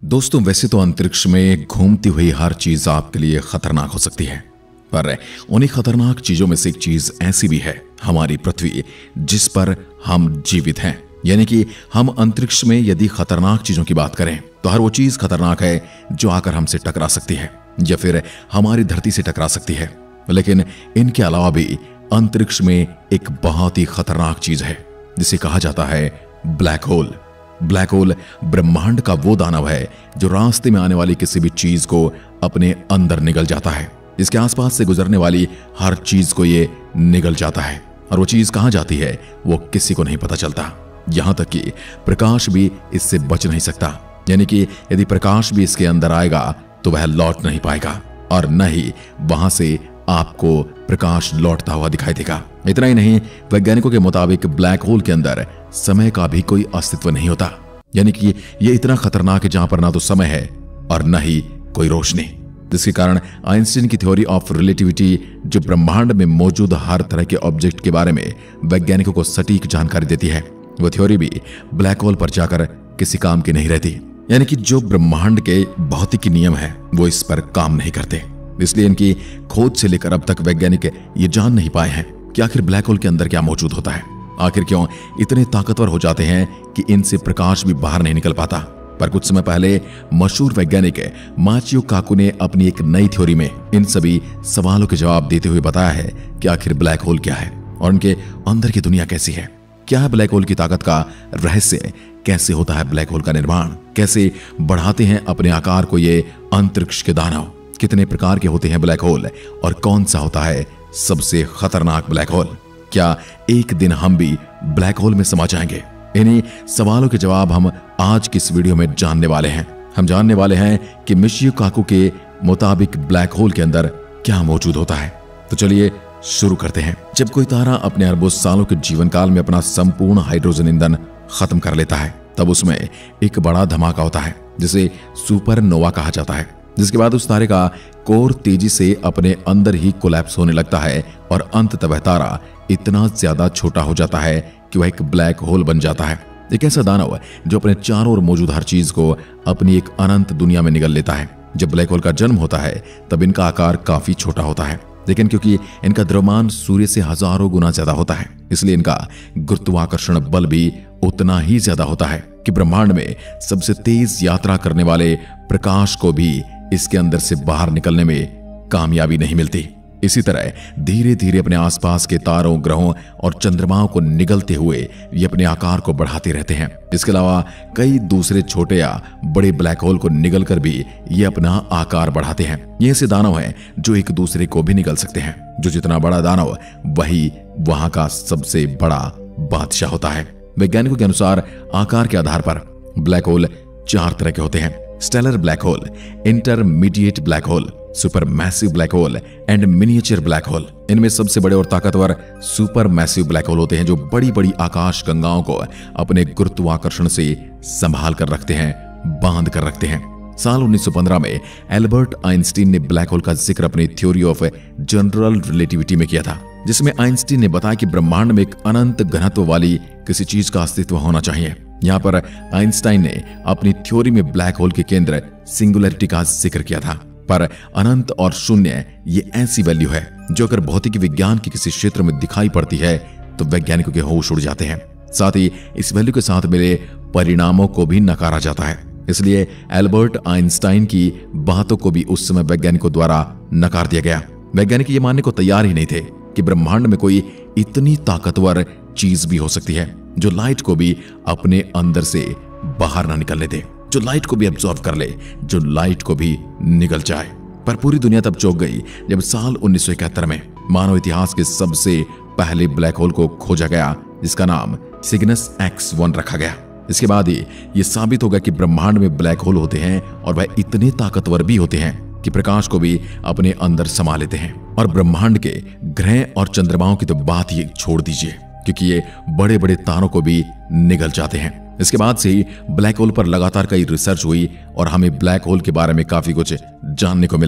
दोस्तों, वैसे तो अंतरिक्ष में घूमती हुई हर चीज आपके लिए खतरनाक हो सकती है, पर उन्हीं खतरनाक चीजों में से एक चीज ऐसी भी है, हमारी पृथ्वी, जिस पर हम जीवित हैं। यानी कि हम अंतरिक्ष में यदि खतरनाक चीजों की बात करें तो हर वो चीज खतरनाक है जो आकर हमसे टकरा सकती है या फिर हमारी धरती से टकरा सकती है। लेकिन इनके अलावा भी अंतरिक्ष में एक बहुत ही खतरनाक चीज है जिसे कहा जाता है ब्लैक होल। ब्लैक होल ब्रह्मांड का वो दानव है जो रास्ते में आने वाली किसी भी चीज को अपने अंदर निगल जाता है। इसके आसपास से गुजरने वाली हर चीज को ये निगल जाता है और वो चीज कहां जाती है वो किसी को नहीं पता चलता। यहां तक कि प्रकाश भी इससे बच नहीं सकता। यानी कि यदि प्रकाश भी इसके अंदर आएगा तो वह लौट नहीं पाएगा और न ही वहां से आपको प्रकाश लौटता हुआ दिखाई देगा। इतना ही नहीं, वैज्ञानिकों के मुताबिक ब्लैक होल के अंदर समय का भी कोई अस्तित्व नहीं होता। यानी कि ये इतना खतरनाक है जहां पर ना तो समय है और न ही कोई रोशनी, जिसके कारण आइंस्टीन की थ्योरी ऑफ रिलेटिविटी, जो ब्रह्मांड में मौजूद हर तरह के ऑब्जेक्ट के बारे में वैज्ञानिकों को सटीक जानकारी देती है, वो थ्योरी भी ब्लैक होल पर जाकर किसी काम की नहीं रहती। यानी कि जो ब्रह्मांड के भौतिकी नियम है वो इस पर काम नहीं करते। इसलिए इनकी खोज से लेकर अब तक वैज्ञानिक ये जान नहीं पाए हैं कि आखिर ब्लैक होल के अंदर क्या मौजूद होता है। आखिर क्यों इतने ताकतवर हो जाते हैं कि इनसे प्रकाश भी बाहर नहीं निकल पाता। पर कुछ समय पहले मशहूर वैज्ञानिक माचियो काकू ने अपनी एक नई थ्योरी में इन सभी सवालों के जवाब देते हुए बताया है कि आखिर ब्लैक होल क्या है और उनके अंदर की दुनिया कैसी है। क्या है ब्लैक होल की ताकत का रहस्य, कैसे होता है ब्लैक होल का निर्माण, कैसे बढ़ाते हैं अपने आकार को ये अंतरिक्ष के दानव, कितने प्रकार के होते हैं ब्लैक होल और कौन सा होता है सबसे खतरनाक ब्लैक होल। क्या एक दिन हम भी ब्लैक होल में समा जाएंगे? इन्हीं सवालों के जवाब हम आज की इस वीडियो में जानने वाले हैं। हम जानने वाले हैं कि माचियो काकू के मुताबिक ब्लैक होल के अंदर क्या मौजूद होता है। तो चलिए शुरू करते हैं। जब कोई तारा अपने अरबों सालों के जीवन काल में अपना संपूर्ण हाइड्रोजन ईंधन खत्म कर लेता है तब उसमें एक बड़ा धमाका होता है जिसे सुपरनोवा कहा जाता है, जिसके बाद उस तारे का कोर तेजी से अपने अंदर ही कोलैप्स होने लगता है और अंततः वह तारा इतना ज्यादा छोटा हो जाता है कि वह एक ब्लैक होल बन जाता है। एक ऐसा दानव जो अपने चारों ओर मौजूद हर चीज को अपनी एक अनंत दुनिया में निगल लेता है। जब ब्लैक होल का जन्म होता है तब इनका आकार काफी छोटा होता है, लेकिन क्योंकि इनका द्रव्यमान सूर्य से हजारों गुना ज्यादा होता है इसलिए इनका गुरुत्वाकर्षण बल भी उतना ही ज्यादा होता है कि ब्रह्मांड में सबसे तेज यात्रा करने वाले प्रकाश को भी इसके अंदर से बाहर निकलने में कामयाबी नहीं मिलती। इसी तरह धीरे धीरे अपने आसपास के तारों, ग्रहों और चंद्रमाओं को निगलते हुए ये अपने आकार को बढ़ाते रहते हैं। इसके अलावा कई दूसरे छोटे या बड़े ब्लैक होल को निगल कर भी ये अपना आकार बढ़ाते हैं। ये ऐसे दानव हैं जो एक दूसरे को भी निगल सकते हैं। जो जितना बड़ा दानव वही वहां का सबसे बड़ा बादशाह होता है। वैज्ञानिकों के अनुसार आकार के आधार पर ब्लैक होल 4 तरह के होते हैं: stellar black hole, intermediate black hole, super massive black hole and miniature black hole. इनमें सबसे बड़े और ताकतवर सुपर मैसिव ब्लैक होल होते हैं जो बड़ी बड़ी आकाश गंगाओं को अपने गुरुत्वाकर्षण से संभाल कर रखते हैं, बांध कर रखते हैं। साल 1915 में एल्बर्ट आइंस्टीन ने ब्लैक होल का जिक्र अपनी थ्योरी ऑफ जनरल रिलेटिविटी में किया था, जिसमें आइंस्टीन ने बताया कि ब्रह्मांड में एक अनंत घनत्व वाली किसी चीज का अस्तित्व होना चाहिए। यहाँ पर आइंस्टाइन ने अपनी थ्योरी में ब्लैक होल के केंद्र सिंगुलरिटी का जिक्र किया था। पर अनंत और शून्य ये ऐसी वैल्यू है जो अगर भौतिक विज्ञान के किसी क्षेत्र में दिखाई पड़ती है तो वैज्ञानिकों के होश उड़ जाते हैं। साथ ही इस वैल्यू के साथ मिले परिणामों को भी नकारा जाता है। इसलिए एल्बर्ट आइंस्टाइन की बातों को भी उस समय वैज्ञानिकों द्वारा नकार दिया गया। वैज्ञानिक ये मानने को तैयार ही नहीं थे कि ब्रह्मांड में कोई इतनी ताकतवर चीज भी हो सकती है जो लाइट को भी अपने अंदर से बाहर ना निकलने दे, जो लाइट को भी एब्जॉर्ब कर ले, जो लाइट को भी निगल जाए। पर पूरी दुनिया तब चौंक गई जब साल 1971 में मानव इतिहास के सबसे पहले ब्लैक होल को खोजा गया, जिसका नाम सिग्नस X1 रखा गया। इसके बाद ही यह साबित हो गया कि ब्रह्मांड में ब्लैक होल होते हैं और वह इतने ताकतवर भी होते हैं कि प्रकाश को भी अपने अंदर समा लेते हैं। और ब्रह्मांड के ग्रह और चंद्रमाओं की तो बात ही छोड़ दीजिए, क्योंकि ये बड़े बड़े तारों को भी निगल जाते हैं। इसके बाद से ही ब्लैक होल पर लगातार कई रिसर्च हुई और हमें ब्लैक होल के बारे में काफी कुछ जानने को मिला।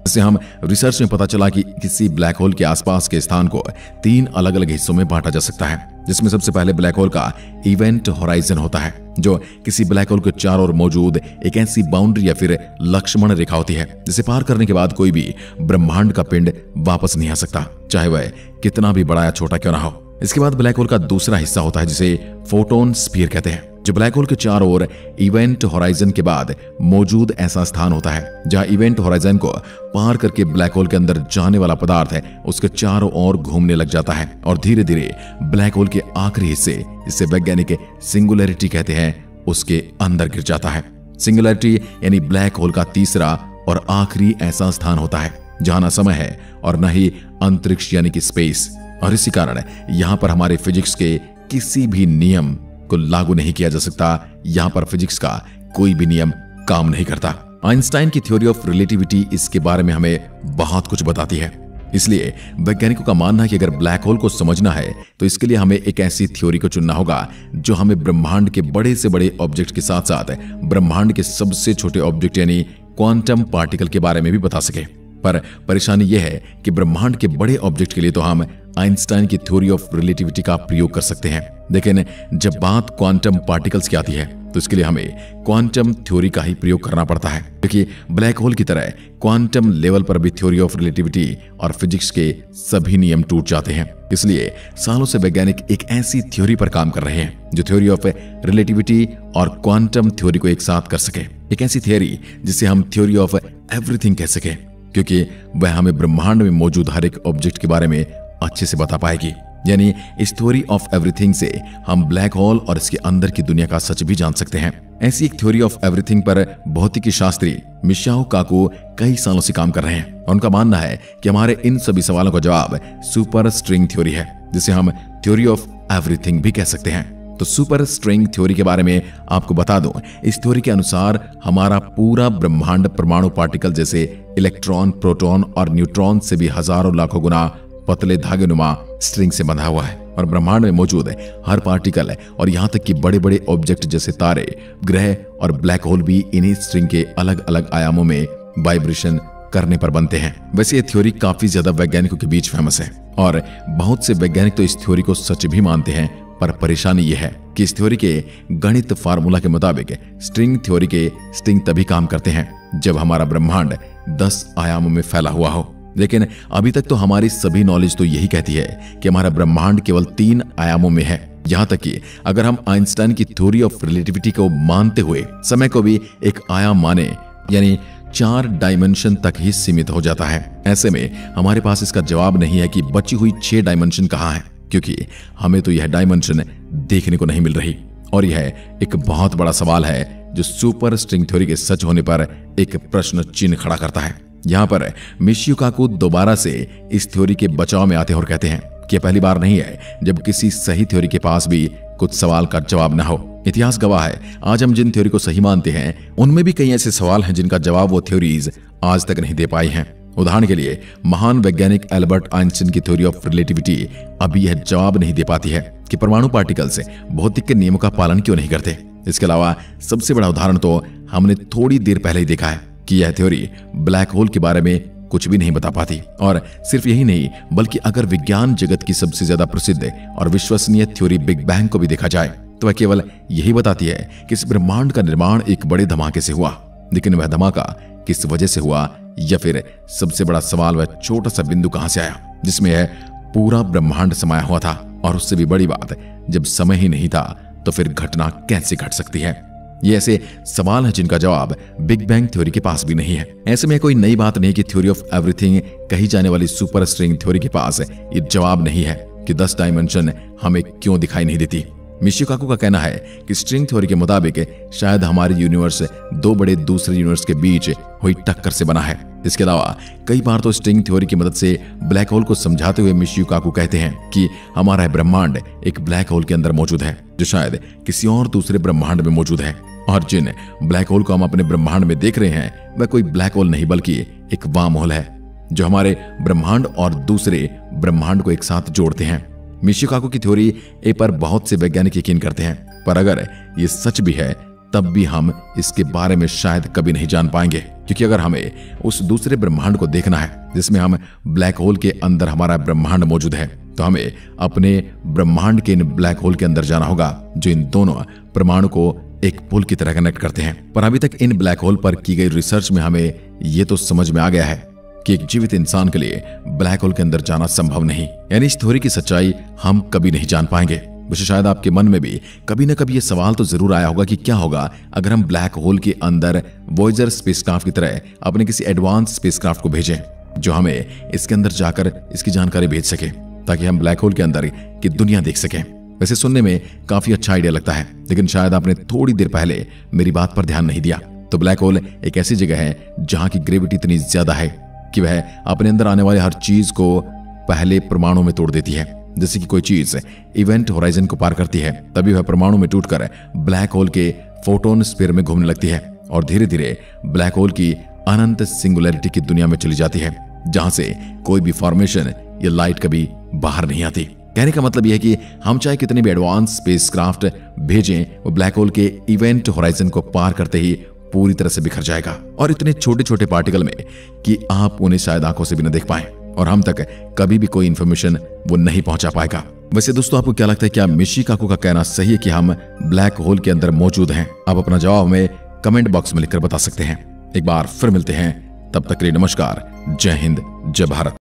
इससे हम रिसर्च में पता चला कि किसी ब्लैक होल के आसपास के स्थान को 3 अलग अलग हिस्सों में बांटा जा सकता है, जिसमें सबसे पहले ब्लैक होल का इवेंट होराइजन होता है, जो किसी ब्लैक होल के चारों ओर मौजूद एक ऐसी बाउंड्री या फिर लक्ष्मण रेखा होती है जिसे पार करने के बाद कोई भी ब्रह्मांड का पिंड वापस नहीं आ सकता, चाहे वह कितना भी बड़ा या छोटा क्यों ना हो। इसके बाद ब्लैक होल का दूसरा हिस्सा होता है जिसे फोटोन स्फीयर कहते हैं, जो ब्लैक होल के चारों ओर इवेंट होराइजन के बाद मौजूद ऐसा स्थान होता है जहां इवेंट होराइजन को पार करके ब्लैक होल के अंदर जाने वाला पदार्थ है उसके चारों ओर घूमने लग जाता है और धीरे धीरे ब्लैक होल के आखिरी हिस्से, जिसे वैज्ञानिक सिंगुलैरिटी कहते हैं, उसके अंदर गिर जाता है। सिंगुलैरिटी यानी ब्लैक होल का तीसरा और आखिरी ऐसा स्थान होता है जहां न समय है और न ही अंतरिक्ष यानी कि स्पेस, और इसी कारण यहां पर हमारे फिजिक्स के किसी भी नियम को लागू नहीं किया जा सकता। यहां पर फिजिक्स का कोई भी नियम काम नहीं करता। आइंस्टाइन की थ्योरी ऑफ रिलेटिविटी इसके बारे में हमें बहुत कुछ बताती है। इसलिए वैज्ञानिकों का मानना है कि अगर ब्लैक होल को समझना है तो इसके लिए हमें एक ऐसी थ्योरी को चुनना होगा जो हमें ब्रह्मांड के बड़े से बड़े ऑब्जेक्ट के साथ साथ ब्रह्मांड के सबसे छोटे ऑब्जेक्ट यानी क्वांटम पार्टिकल के बारे में भी बता सके। पर परेशानी यह है कि ब्रह्मांड के बड़े ऑब्जेक्ट के लिए तो हम आइंस्टाइन की थ्योरी ऑफ रिलेटिविटी का प्रयोग कर सकते हैं, लेकिन जब बात क्वांटम पार्टिकल्स की आती है तो इसके लिए हमें क्वांटम थ्योरी का ही प्रयोग करना पड़ता है, क्योंकि ब्लैक होल की तरह क्वांटम लेवल पर भी थ्योरी ऑफ रिलेटिविटी और फिजिक्स के सभी नियम टूट जाते हैं। इसलिए सालों से वैज्ञानिक एक ऐसी थ्योरी पर काम कर रहे हैं जो थ्योरी ऑफ रिलेटिविटी और क्वांटम थ्योरी को एक साथ कर सके, एक ऐसी थ्योरी जिसे हम थ्योरी ऑफ एवरीथिंग कह सके, क्योंकि वह हमें ब्रह्मांड में मौजूद हर एक ऑब्जेक्ट के बारे में अच्छे से बता पाएगी। यानी इस थ्योरी ऑफ एवरीथिंग से हम ब्लैक होल और इसके अंदर की दुनिया का सच भी जान सकते हैं। ऐसी एक थ्योरी ऑफ एवरीथिंग पर भौतिकी शास्त्री मिशियाओ काकू कई सालों से काम कर रहे हैं और उनका मानना है कि हमारे इन सभी सवालों का जवाब सुपर स्ट्रिंग थ्योरी है, जिसे हम थ्योरी ऑफ एवरीथिंग भी कह सकते हैं। तो सुपर स्ट्रिंग थ्योरी के बारे में आपको बता दूं, इस थ्योरी के अनुसार हमारा पूरा ब्रह्मांड परमाणु पार्टिकल जैसे इलेक्ट्रॉन, प्रोटॉन और न्यूट्रॉन से भी हजारों लाखों गुना पतले धागे नुमा स्ट्रिंग से बंधा हुआ है और ब्रह्मांड में मौजूद हर पार्टिकल और यहां तक कि बड़े बड़े ऑब्जेक्ट जैसे तारे, ग्रह और ब्लैक होल भी इन्हीं स्ट्रिंग के अलग अलग आयामों में वाइब्रेशन करने पर बनते हैं। वैसे ये थ्योरी काफी ज्यादा वैज्ञानिकों के बीच फेमस है और बहुत से वैज्ञानिक तो इस थ्योरी को सच भी मानते हैं, पर परेशानी यह है कि इस थ्योरी के गणित फार्मूला के मुताबिक स्ट्रिंग थ्योरी के स्ट्रिंग तभी काम करते हैं जब हमारा ब्रह्मांड 10 आयामों में फैला हुआ हो। लेकिन अभी तक तो हमारी सभी नॉलेज तो यही कहती है कि हमारा ब्रह्मांड केवल 3 आयामों में है। यहां तक कि अगर हम आइंस्टाइन की थ्योरी ऑफ रिलेटिविटी को मानते हुए समय को भी एक आयाम माने, यानी 4 डायमेंशन तक ही सीमित हो जाता है। ऐसे में हमारे पास इसका जवाब नहीं है कि बची हुई 6 डायमेंशन कहां है, क्योंकि हमें तो यह डायमेंशन देखने को नहीं मिल रही। और यह एक बहुत बड़ा सवाल है जो सुपर स्ट्रिंग थ्योरी के सच होने पर एक प्रश्न चिन्ह खड़ा करता है। यहां पर मिशियो काकू दोबारा से इस थ्योरी के बचाव में आते हैं और कहते हैं कि यह पहली बार नहीं है जब किसी सही थ्योरी के पास भी कुछ सवाल का जवाब न हो। इतिहास गवाह है, आज हम जिन थ्योरी को सही मानते हैं उनमें भी कई ऐसे सवाल हैं जिनका जवाब वो थ्योरीज आज तक नहीं दे पाई हैं। उदाहरण के लिए महान वैज्ञानिक एल्बर्ट आइंस्टीन की थ्योरी ऑफ रिलेटिविटी अभी यह जवाब नहीं दे पाती है कि परमाणु पार्टिकल्स भौतिक के नियमों का पालन क्यों नहीं करते। इसके अलावा सबसे बड़ा उदाहरण तो हमने थोड़ी देर पहले ही देखा है कि यह थ्योरी ब्लैक होल के बारे में कुछ भी नहीं बता पाती। और सिर्फ यही नहीं, बल्कि अगर विज्ञान जगत की सबसे ज्यादा प्रसिद्ध और विश्वसनीय थ्योरी बिग बैंग को भी देखा जाए तो वह केवल यही बताती है कि इस ब्रह्मांड का निर्माण एक बड़े धमाके से हुआ, लेकिन वह धमाका किस वजह से हुआ, या फिर सबसे बड़ा सवाल वह छोटा सा बिंदु कहां से आया जिसमें यह पूरा ब्रह्मांड समाया हुआ था। और उससे भी बड़ी बात, जब समय ही नहीं था तो फिर घटना कैसे घट सकती है। ये ऐसे सवाल हैं जिनका जवाब बिग बैंग थ्योरी के पास भी नहीं है। ऐसे में कोई नई बात नहीं कि थ्योरी ऑफ एवरीथिंग कही जाने वाली सुपर स्ट्रिंग थ्योरी के पास ये जवाब नहीं है कि 10 डायमेंशन हमें क्यों दिखाई नहीं देती। मिशियो काकू का कहना है कि स्ट्रिंग थ्योरी के मुताबिक शायद हमारी यूनिवर्स 2 बड़े दूसरे यूनिवर्स के बीच हुई टक्कर से बना है। इसके अलावा कई बार तो स्ट्रिंग थ्योरी की मदद से ब्लैक होल को समझाते हुए मिशियो काकू कहते हैं कि हमारा ब्रह्मांड एक ब्लैक होल के अंदर मौजूद है जो शायद किसी और दूसरे ब्रह्मांड में मौजूद है। और जिन ब्लैक होल को हम अपने ब्रह्मांड में देख रहे हैं वह कोई ब्लैक होल नहीं बल्कि एक वार्म होल है जो हमारे ब्रह्मांड और दूसरे ब्रह्मांड को एक साथ जोड़ते हैं। मिशियो काकू की थ्योरी ए पर बहुत से वैज्ञानिक यकीन करते हैं, पर अगर ये सच भी है तब भी हम इसके बारे में शायद कभी नहीं जान पाएंगे, क्योंकि अगर हमें उस दूसरे ब्रह्मांड को देखना है जिसमें हम ब्लैक होल के अंदर हमारा ब्रह्मांड मौजूद है, तो हमें अपने ब्रह्मांड के इन ब्लैक होल के अंदर जाना होगा जो इन दोनों परमाणु को एक पुल की तरह कनेक्ट करते हैं। पर अभी तक इन ब्लैक होल पर की गई रिसर्च में हमें यह तो समझ में आ गया है कि एक जीवित इंसान के लिए ब्लैक होल के अंदर जाना संभव नहीं, यानी इस थ्योरी की सच्चाई हम कभी नहीं जान पाएंगे। वैसे शायद आपके मन में भी कभी ना कभी ये सवाल तो जरूर आया होगा कि क्या होगा अगर हम ब्लैक होल के अंदर वॉयेजर स्पेसक्राफ्ट की तरह अपने किसी एडवांस स्पेसक्राफ्ट को भेजें जो हमें इसके अंदर जाकर इसकी जानकारी भेज सके, ताकि हम ब्लैक होल के अंदर की दुनिया देख सकें। वैसे सुनने में काफी अच्छा आइडिया लगता है, लेकिन शायद आपने थोड़ी देर पहले मेरी बात पर ध्यान नहीं दिया। तो ब्लैक होल एक ऐसी जगह है जहां की ग्रेविटी इतनी ज्यादा है कि वह अपने अंदर आने वाले हर चीज को पहले परमाणु में तोड़ देती है। जैसे कि कोई चीज इवेंट होराइजन को पार करती है, तभी वह परमाणु में टूटकर ब्लैक होल के फोटोन स्फीयर में घूमने लगती है और धीरे धीरे ब्लैक होल की अनंत सिंगुलैरिटी की दुनिया में चली जाती है, जहां से कोई भी फॉर्मेशन या लाइट कभी बाहर नहीं आती। कहने का मतलब यह है कि हम चाहे कितने भी एडवांस स्पेसक्राफ्ट भेजें, वो ब्लैक होल के इवेंट होराइजन को पार करते ही पूरी तरह से बिखर जाएगा, और इतने छोटे छोटे पार्टिकल में कि आप उन्हें शायद आंखों से भी न देख पाएं और हम तक कभी भी कोई इंफॉर्मेशन वो नहीं पहुंचा पाएगा। वैसे दोस्तों, आपको क्या लगता है, क्या मिशी काकू का कहना सही है कि हम ब्लैक होल के अंदर मौजूद हैं? आप अपना जवाब हमें कमेंट बॉक्स में लिखकर बता सकते हैं। एक बार फिर मिलते हैं, तब तक के लिए नमस्कार, जय हिंद, जय भारत।